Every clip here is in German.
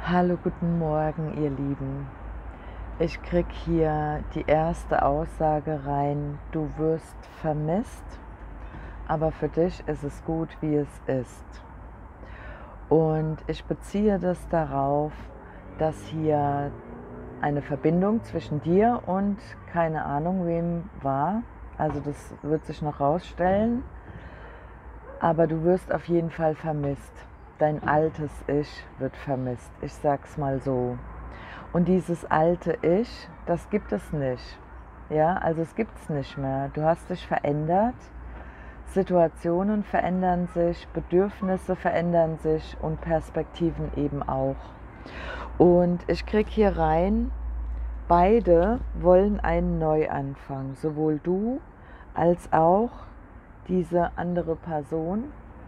Hallo, guten Morgen, ihr Lieben. Ich krieg hier die erste Aussage rein: Du wirst vermisst, aber für dich ist es gut, wie es ist. Und ich beziehe das darauf, dass hier eine Verbindung zwischen dir und keine Ahnung wem war. Also das wird sich noch rausstellen. Aber du wirst auf jeden Fall vermisst. Dein altes Ich wird vermisst. Ich sag's mal so. Und dieses alte Ich, das gibt es nicht. Ja, also es gibt es nicht mehr. Du hast dich verändert, Situationen verändern sich, Bedürfnisse verändern sich und Perspektiven eben auch. Und ich krieg hier rein, beide wollen einen Neuanfang, sowohl du als auch diese andere Person.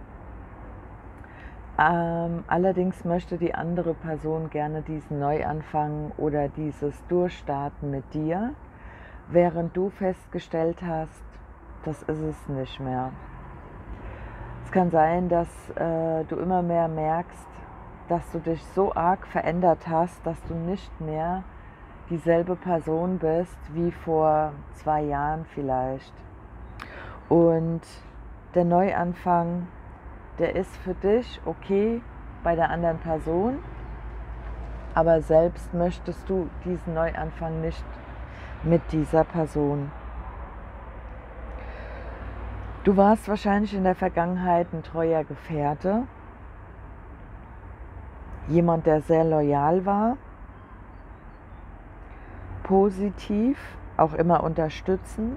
Allerdings möchte die andere Person gerne diesen Neuanfang oder dieses Durchstarten mit dir, während du festgestellt hast, das ist es nicht mehr. Es kann sein, dass du immer mehr merkst, dass du dich so arg verändert hast, dass du nicht mehr dieselbe Person bist wie vor 2 Jahren vielleicht. Und der Neuanfang, der ist für dich okay bei der anderen Person, aber selbst möchtest du diesen Neuanfang nicht mit dieser Person. Du warst wahrscheinlich in der Vergangenheit ein treuer Gefährte, jemand, der sehr loyal war, positiv, auch immer unterstützend.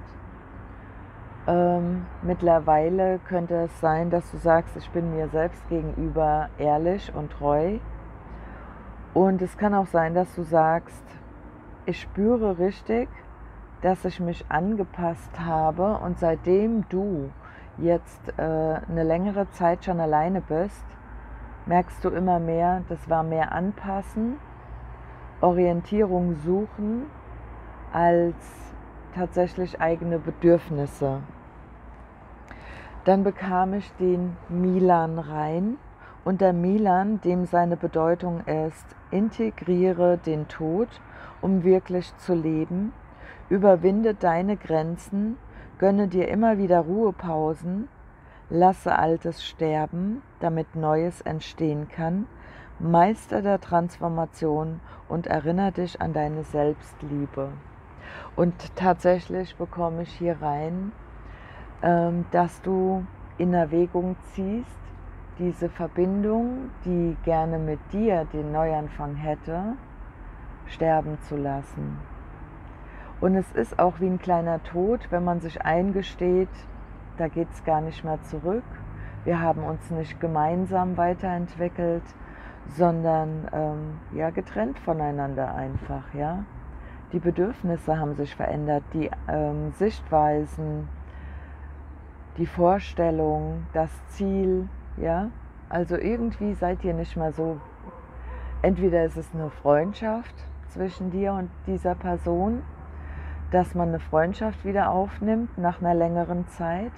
Mittlerweile könnte es sein, dass du sagst, ich bin mir selbst gegenüber ehrlich und treu. Und es kann auch sein, dass du sagst, ich spüre richtig, dass ich mich angepasst habe, und seitdem du jetzt eine längere Zeit schon alleine bist, merkst du immer mehr, das war mehr Anpassen, Orientierung suchen, als tatsächlich eigene Bedürfnisse. Dann bekam ich den Milan rein, und der Milan, dem seine Bedeutung ist: integriere den Tod, um wirklich zu leben, überwinde deine Grenzen, gönne dir immer wieder Ruhepausen, lasse Altes sterben, damit Neues entstehen kann, Meister der Transformation und erinnere dich an deine Selbstliebe. Und tatsächlich bekomme ich hier rein, dass du in Erwägung ziehst, diese Verbindung, die gerne mit dir den Neuanfang hätte, sterben zu lassen. Und es ist auch wie ein kleiner Tod, wenn man sich eingesteht, da geht es gar nicht mehr zurück. Wir haben uns nicht gemeinsam weiterentwickelt, sondern getrennt voneinander einfach. Ja? Die Bedürfnisse haben sich verändert, die Sichtweisen, die Vorstellung, das Ziel, ja. Also irgendwie seid ihr nicht mehr so, entweder ist es eine Freundschaft zwischen dir und dieser Person, dass man eine Freundschaft wieder aufnimmt nach einer längeren Zeit,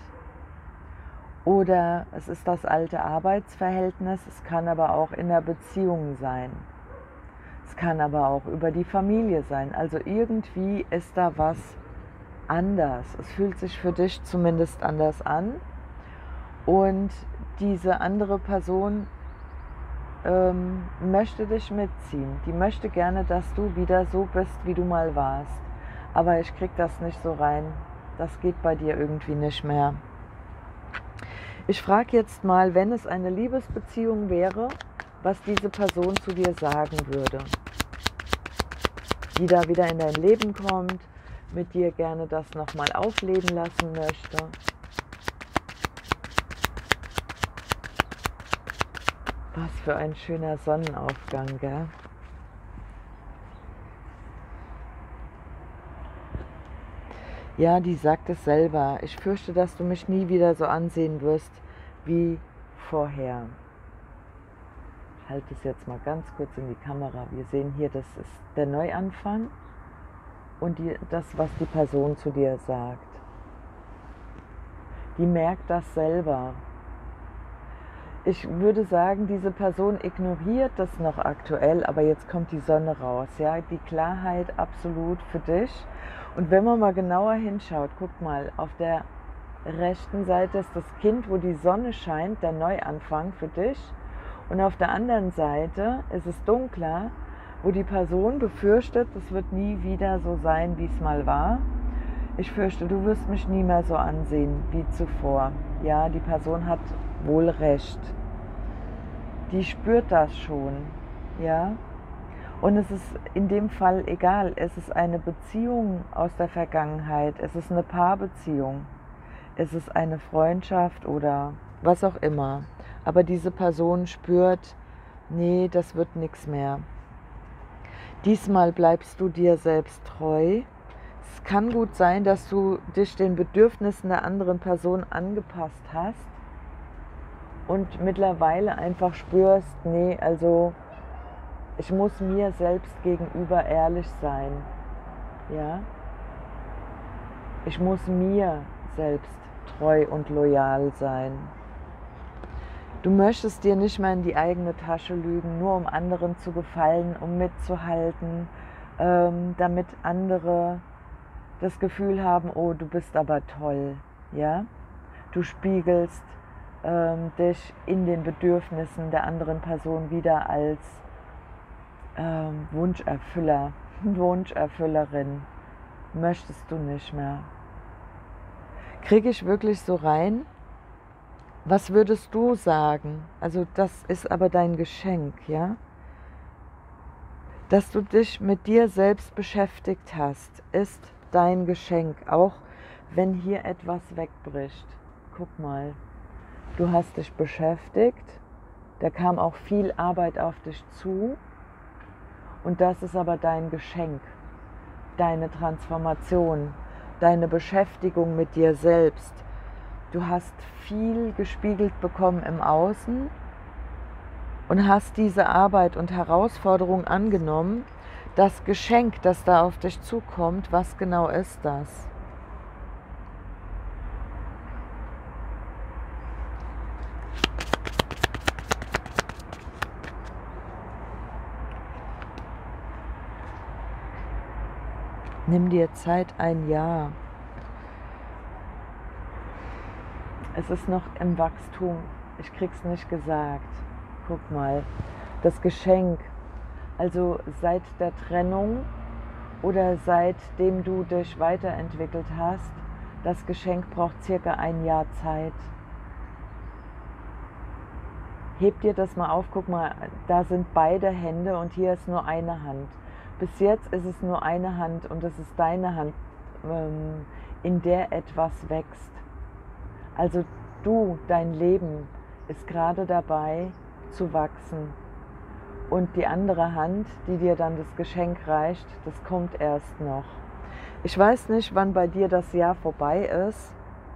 oder es ist das alte Arbeitsverhältnis, es kann aber auch in der Beziehung sein. Es kann aber auch über die Familie sein. Also irgendwie ist da was anders. Es fühlt sich für dich zumindest anders an. Und diese andere Person möchte dich mitziehen. Die möchte gerne, dass du wieder so bist, wie du mal warst. Aber ich krieg das nicht so rein. Das geht bei dir irgendwie nicht mehr. Ich frage jetzt mal, wenn es eine Liebesbeziehung wäre, was diese Person zu dir sagen würde. Die da wieder in dein Leben kommt, mit dir gerne das nochmal aufleben lassen möchte. Was für ein schöner Sonnenaufgang, gell? Ja, die sagt es selber. Ich fürchte, dass du mich nie wieder so ansehen wirst wie vorher. Ich halte es jetzt mal ganz kurz in die Kamera. Wir sehen hier, das ist der Neuanfang und das, was die Person zu dir sagt. Die merkt das selber. ich würde sagen, diese Person ignoriert das noch aktuell, aber jetzt kommt die Sonne raus, ja, die Klarheit absolut für dich. Und wenn man mal genauer hinschaut, guck mal, auf der rechten Seite ist das Kind, wo die Sonne scheint, der Neuanfang für dich. Und auf der anderen Seite ist es dunkler, wo die Person befürchtet, es wird nie wieder so sein, wie es mal war. Ich fürchte, du wirst mich nie mehr so ansehen wie zuvor. Ja, die Person hat wohl recht. Die spürt das schon, ja. Und es ist in dem Fall egal, es ist eine Beziehung aus der Vergangenheit, es ist eine Paarbeziehung, es ist eine Freundschaft oder was auch immer. Aber diese Person spürt, nee, das wird nichts mehr. Diesmal bleibst du dir selbst treu. Es kann gut sein, dass du dich den Bedürfnissen der anderen Person angepasst hast und mittlerweile einfach spürst, nee, also ich muss mir selbst gegenüber ehrlich sein. Ja? Ich muss mir selbst treu und loyal sein. Du möchtest dir nicht mehr in die eigene Tasche lügen, nur um anderen zu gefallen, um mitzuhalten, damit andere das Gefühl haben, oh, du bist aber toll. Ja? Du spiegelst dich in den Bedürfnissen der anderen Person wieder als Wunscherfüller, Wunscherfüllerin. Möchtest du nicht mehr. Kriege ich wirklich so rein? Was würdest du sagen? Also das ist aber dein Geschenk, ja? Dass du dich mit dir selbst beschäftigt hast, ist dein Geschenk, auch wenn hier etwas wegbricht. Guck mal, du hast dich beschäftigt, da kam auch viel Arbeit auf dich zu und das ist aber dein Geschenk, deine Transformation, deine Beschäftigung mit dir selbst. Du hast viel gespiegelt bekommen im Außen und hast diese Arbeit und Herausforderung angenommen. Das Geschenk, das da auf dich zukommt, was genau ist das? Nimm dir Zeit, ein Jahr. Es ist noch im Wachstum. Ich krieg's nicht gesagt. Guck mal, das Geschenk, also seit der Trennung oder seitdem du dich weiterentwickelt hast, das Geschenk braucht circa ein Jahr Zeit. Heb dir das mal auf, guck mal, da sind beide Hände und hier ist nur eine Hand. Bis jetzt ist es nur eine Hand und es ist deine Hand, in der etwas wächst. Also du, dein Leben ist gerade dabei zu wachsen. Und die andere Hand, die dir dann das Geschenk reicht, das kommt erst noch. Ich weiß nicht, wann bei dir das Jahr vorbei ist,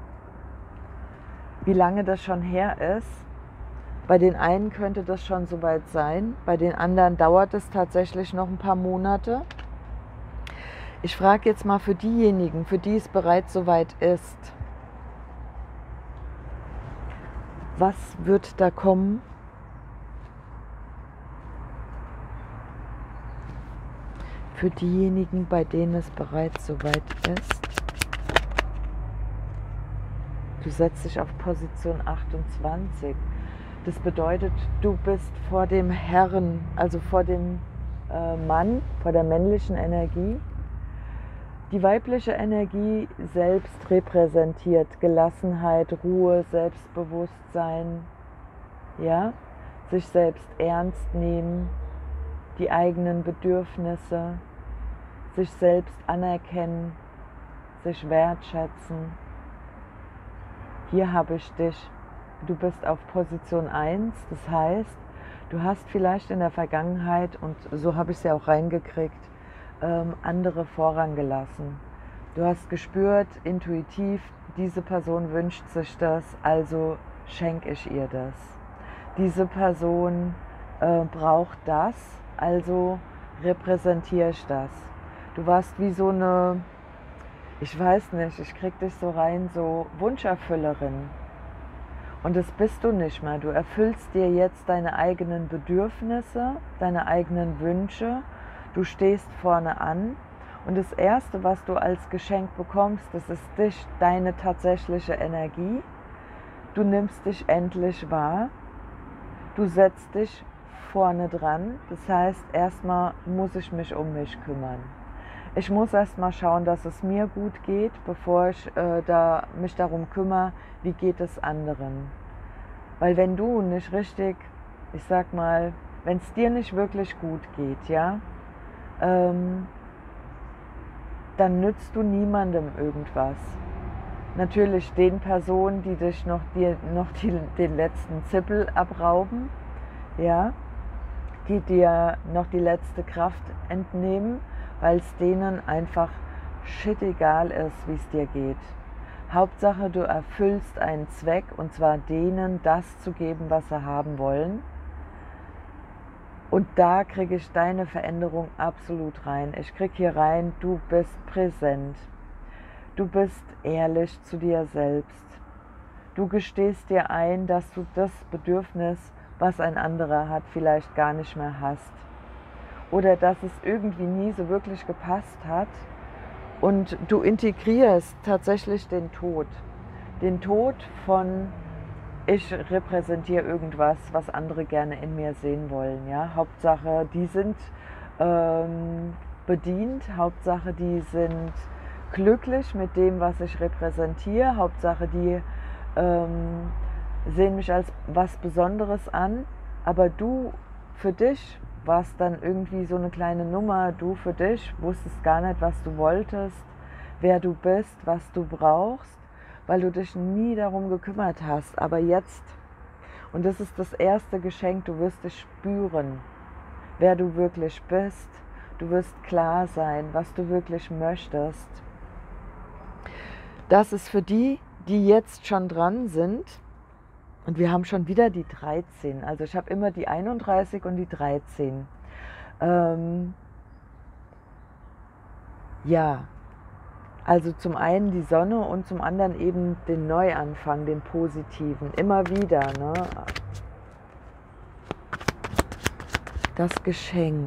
wie lange das schon her ist. Bei den einen könnte das schon soweit sein, bei den anderen dauert es tatsächlich noch ein paar Monate. Ich frage jetzt mal für diejenigen, für die es bereits soweit ist, was wird da kommen? Für diejenigen, bei denen es bereits soweit ist. Du setzt dich auf Position 28. Das bedeutet, du bist vor dem Herren, also vor dem Mann, vor der männlichen Energie. Die weibliche Energie selbst repräsentiert Gelassenheit, Ruhe, Selbstbewusstsein, ja? Sich selbst ernst nehmen, die eigenen Bedürfnisse, sich selbst anerkennen, sich wertschätzen. Hier habe ich dich. Du bist auf Position 1, das heißt, du hast vielleicht in der Vergangenheit, und so habe ich es ja auch reingekriegt, andere Vorrang gelassen. Du hast gespürt, intuitiv, diese Person wünscht sich das, also schenke ich ihr das. Diese Person braucht das, also repräsentiere ich das. Du warst wie so eine, ich weiß nicht, ich krieg dich so rein, so Wunscherfüllerin. Und das bist du nicht mehr. Du erfüllst dir jetzt deine eigenen Bedürfnisse, deine eigenen Wünsche. Du stehst vorne an. Und das Erste, was du als Geschenk bekommst, das ist deine tatsächliche Energie. Du nimmst dich endlich wahr. Du setzt dich vorne dran. Das heißt, erstmal muss ich mich um mich kümmern. Ich muss erstmal schauen, dass es mir gut geht, bevor ich mich darum kümmere, wie geht es anderen. Weil wenn du nicht richtig, ich sag mal, wenn es dir nicht wirklich gut geht, ja, dann nützt du niemandem irgendwas. Natürlich den Personen, die dich den letzten Zippel abrauben, ja, die dir noch die letzte Kraft entnehmen, weil es denen einfach shit egal ist, wie es dir geht. Hauptsache, du erfüllst einen Zweck, und zwar denen das zu geben, was sie haben wollen. Und da kriege ich deine Veränderung absolut rein. Ich kriege hier rein, du bist präsent. Du bist ehrlich zu dir selbst. Du gestehst dir ein, dass du das Bedürfnis, was ein anderer hat, vielleicht gar nicht mehr hast. Oder dass es irgendwie nie so wirklich gepasst hat. Und du integrierst tatsächlich den Tod. Den Tod von, ich repräsentiere irgendwas, was andere gerne in mir sehen wollen. Ja? Hauptsache, die sind bedient. Hauptsache, die sind glücklich mit dem, was ich repräsentiere. Hauptsache, die sehen mich als was Besonderes an. Aber du für dich warst dann irgendwie so eine kleine Nummer. Du für dich wusstest gar nicht, was du wolltest, wer du bist, was du brauchst, weil du dich nie darum gekümmert hast. Aber jetzt, und das ist das erste Geschenk, du wirst es spüren, wer du wirklich bist. Du wirst klar sein, was du wirklich möchtest. Das ist für die, die jetzt schon dran sind. Und wir haben schon wieder die 13. Also ich habe immer die 31 und die 13. Ja, also zum einen die Sonne und zum anderen eben den Neuanfang, den positiven. Immer wieder, ne? Das Geschenk.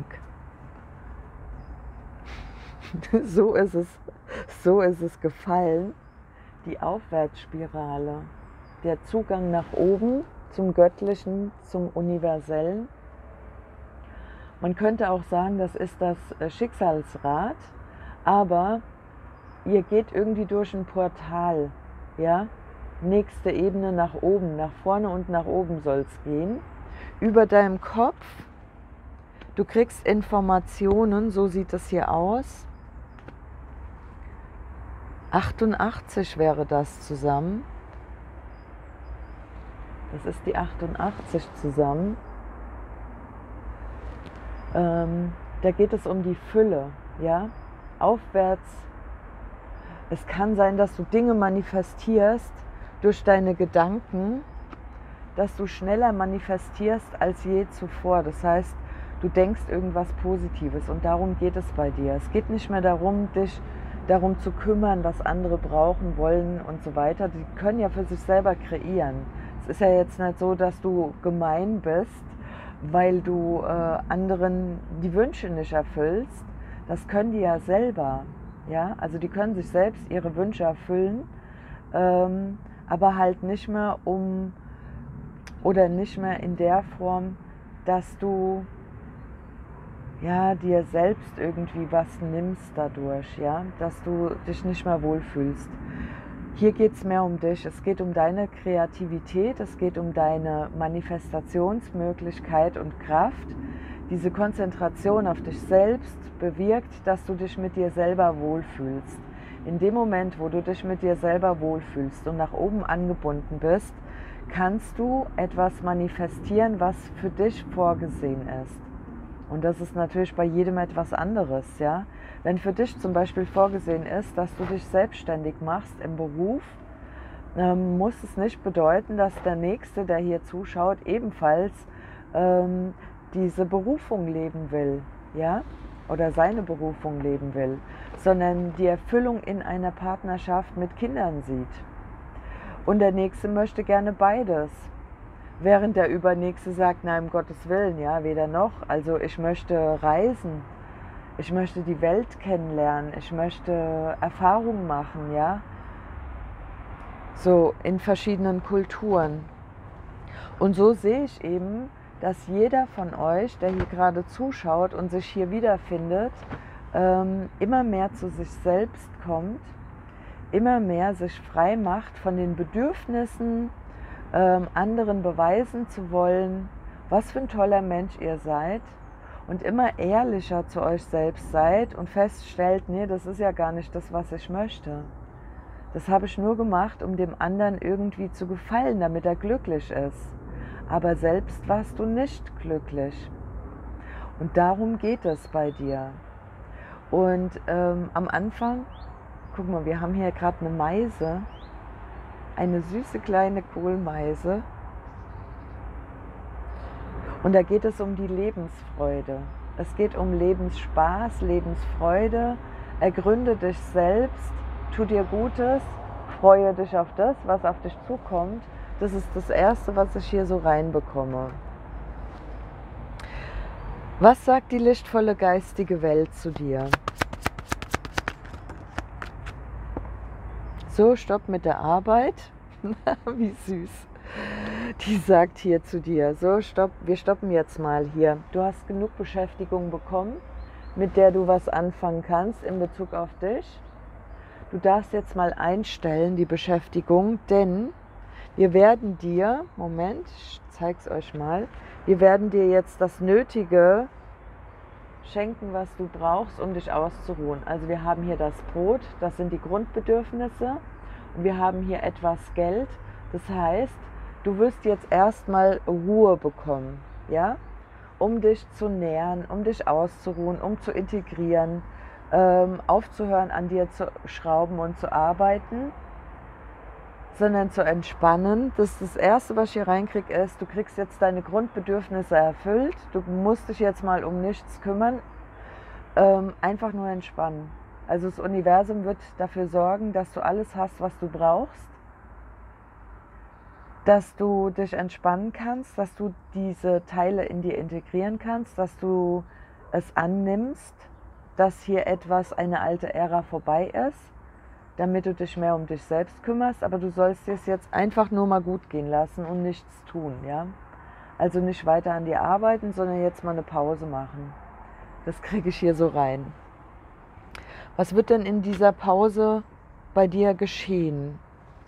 So ist es gefallen. Die Aufwärtsspirale. Der Zugang nach oben zum Göttlichen, zum Universellen. Man könnte auch sagen, das ist das Schicksalsrad, aber ihr geht irgendwie durch ein Portal, ja? Nächste Ebene nach oben, nach vorne und nach oben soll es gehen. Über deinem Kopf, du kriegst Informationen, so sieht es hier aus. 88 wäre das zusammen. Das ist die 88 zusammen. Da geht es um die Fülle, ja? Aufwärts. Es kann sein, dass du Dinge manifestierst durch deine Gedanken, dass du schneller manifestierst als je zuvor. Das heißt, du denkst irgendwas Positives und darum geht es bei dir. Es geht nicht mehr darum, dich darum zu kümmern, was andere brauchen, wollen und so weiter. Die können ja für sich selber kreieren. Es ist ja jetzt nicht so, dass du gemein bist, weil du anderen die Wünsche nicht erfüllst. Das können die ja selber. Ja? Also die können sich selbst ihre Wünsche erfüllen, aber halt nicht mehr nicht mehr in der Form, dass du dir selbst irgendwie was nimmst dadurch, ja? Dass du dich nicht mehr wohlfühlst. Hier geht es mehr um dich, es geht um deine Kreativität, es geht um deine Manifestationsmöglichkeit und Kraft. Diese Konzentration auf dich selbst bewirkt, dass du dich mit dir selber wohlfühlst. In dem Moment, wo du dich mit dir selber wohlfühlst und nach oben angebunden bist, kannst du etwas manifestieren, was für dich vorgesehen ist. Und das ist natürlich bei jedem etwas anderes, ja. Wenn für dich zum Beispiel vorgesehen ist, dass du dich selbstständig machst im Beruf, muss es nicht bedeuten, dass der Nächste, der hier zuschaut, ebenfalls diese Berufung leben will, ja, oder seine Berufung leben will, sondern die Erfüllung in einer Partnerschaft mit Kindern sieht. Und der Nächste möchte gerne beides. Während der Übernächste sagt, nein, um Gottes Willen, ja, weder noch. Also ich möchte reisen, ich möchte die Welt kennenlernen, ich möchte Erfahrungen machen, ja. So in verschiedenen Kulturen. Und so sehe ich eben, dass jeder von euch, der hier gerade zuschaut und sich hier wiederfindet, immer mehr zu sich selbst kommt, immer mehr sich frei macht von den Bedürfnissen, anderen beweisen zu wollen, was für ein toller Mensch ihr seid und immer ehrlicher zu euch selbst seid und feststellt, nee, das ist ja gar nicht das, was ich möchte. Das habe ich nur gemacht, um dem anderen irgendwie zu gefallen, damit er glücklich ist. Aber selbst warst du nicht glücklich. Und darum geht es bei dir. Und am Anfang, guck mal, wir haben hier gerade eine Meise, eine süße kleine Kohlmeise. Und da geht es um die Lebensfreude. Es geht um Lebensspaß, Lebensfreude. Ergründe dich selbst, tu dir Gutes, freue dich auf das, was auf dich zukommt. Das ist das Erste, was ich hier so reinbekomme. Was sagt die lichtvolle geistige Welt zu dir? So, stopp mit der Arbeit. Wie süß. Die sagt hier zu dir, so, stopp, wir stoppen jetzt mal hier. Du hast genug Beschäftigung bekommen, mit der du was anfangen kannst in Bezug auf dich. Du darfst jetzt mal einstellen, die Beschäftigung, denn wir werden dir, Moment, ich zeig's euch mal, wir werden dir jetzt das Nötige schenken, was du brauchst, um dich auszuruhen. Also wir haben hier das Brot, das sind die Grundbedürfnisse, und wir haben hier etwas Geld. Das heißt, du wirst jetzt erstmal Ruhe bekommen, ja, um dich zu nähren, um dich auszuruhen, um zu integrieren, aufzuhören, an dir zu schrauben und zu arbeiten, sondern zu entspannen. Das ist das Erste, was ich hier reinkriege, ist, du kriegst jetzt deine Grundbedürfnisse erfüllt, du musst dich jetzt mal um nichts kümmern, einfach nur entspannen. Also das Universum wird dafür sorgen, dass du alles hast, was du brauchst, dass du dich entspannen kannst, dass du diese Teile in dir integrieren kannst, dass du es annimmst, dass hier etwas, eine alte Ära vorbei ist, damit du dich mehr um dich selbst kümmerst, aber du sollst es jetzt einfach nur mal gut gehen lassen und nichts tun, ja? Also nicht weiter an dir arbeiten, sondern jetzt mal eine Pause machen. Das kriege ich hier so rein. Was wird denn in dieser Pause bei dir geschehen?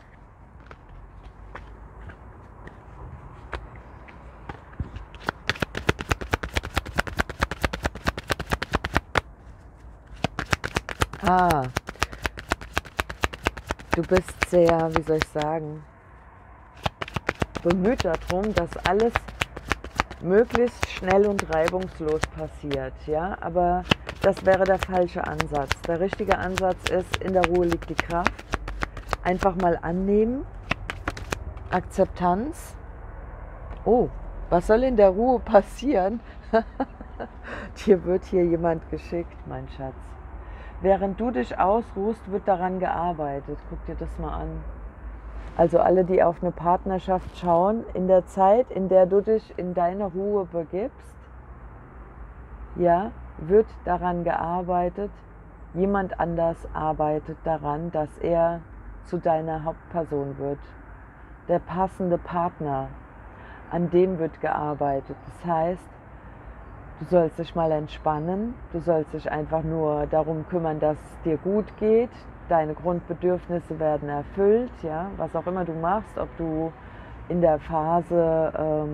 Du bist sehr, wie soll ich sagen, bemüht darum, dass alles möglichst schnell und reibungslos passiert, ja, aber das wäre der falsche Ansatz. Der richtige Ansatz ist, in der Ruhe liegt die Kraft. Einfach mal annehmen, Akzeptanz. Oh, was soll in der Ruhe passieren? Dir wird hier jemand geschickt, mein Schatz. Während du dich ausruhst, wird daran gearbeitet. Guck dir das mal an. Also alle, die auf eine Partnerschaft schauen, in der Zeit, in der du dich in deine Ruhe begibst, ja, wird daran gearbeitet, jemand anders arbeitet daran, dass er zu deiner Hauptperson wird. Der passende Partner, an dem wird gearbeitet. Das heißt, du sollst dich mal entspannen, du sollst dich einfach nur darum kümmern, dass es dir gut geht, deine Grundbedürfnisse werden erfüllt, ja, was auch immer du machst, ob du in der Phase,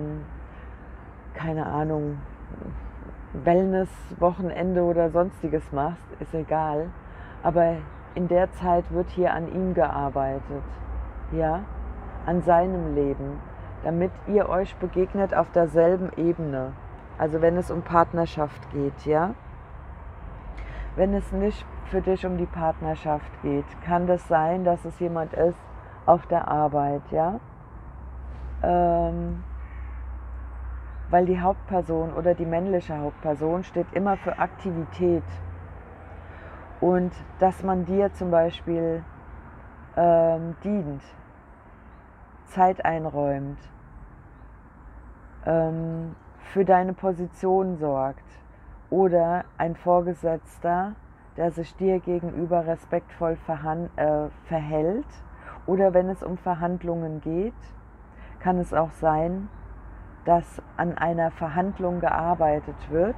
keine Ahnung, Wellness, Wochenende oder sonstiges machst, ist egal, aber in der Zeit wird hier an ihm gearbeitet, ja, an seinem Leben, damit ihr euch begegnet auf derselben Ebene. Also wenn es um Partnerschaft geht, ja. Wenn es nicht für dich um die Partnerschaft geht, kann das sein, dass es jemand ist auf der Arbeit, ja. Weil die Hauptperson oder die männliche Hauptperson steht immer für Aktivität. Und dass man dir zum Beispiel dient. Zeit einräumt, für deine Position sorgt oder ein Vorgesetzter, der sich dir gegenüber respektvoll verhält, oder wenn es um Verhandlungen geht, kann es auch sein, dass an einer Verhandlung gearbeitet wird.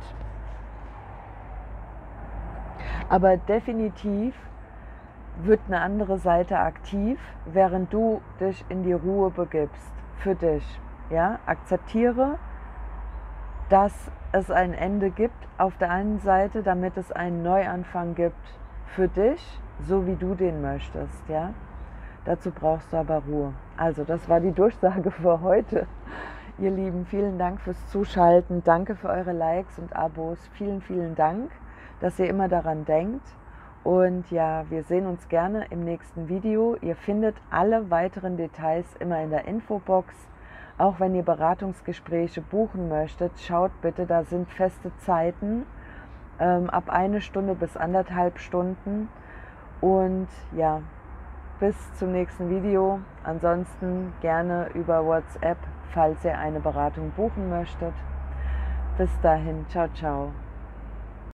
Aber definitiv wird eine andere Seite aktiv, während du dich in die Ruhe begibst, für dich. Ja? Akzeptiere, dass es ein Ende gibt auf der einen Seite, damit es einen Neuanfang gibt für dich, so wie du den möchtest. Ja? Dazu brauchst du aber Ruhe. Also das war die Durchsage für heute. Ihr Lieben, vielen Dank fürs Zuschalten. Danke für eure Likes und Abos. Vielen, vielen Dank, dass ihr immer daran denkt. Und ja, wir sehen uns gerne im nächsten Video. Ihr findet alle weiteren Details immer in der Infobox. Auch wenn ihr Beratungsgespräche buchen möchtet, schaut bitte, da sind feste Zeiten, ab 1 Stunde bis 1,5 Stunden. Und ja, bis zum nächsten Video. Ansonsten gerne über WhatsApp, falls ihr eine Beratung buchen möchtet. Bis dahin, ciao, ciao.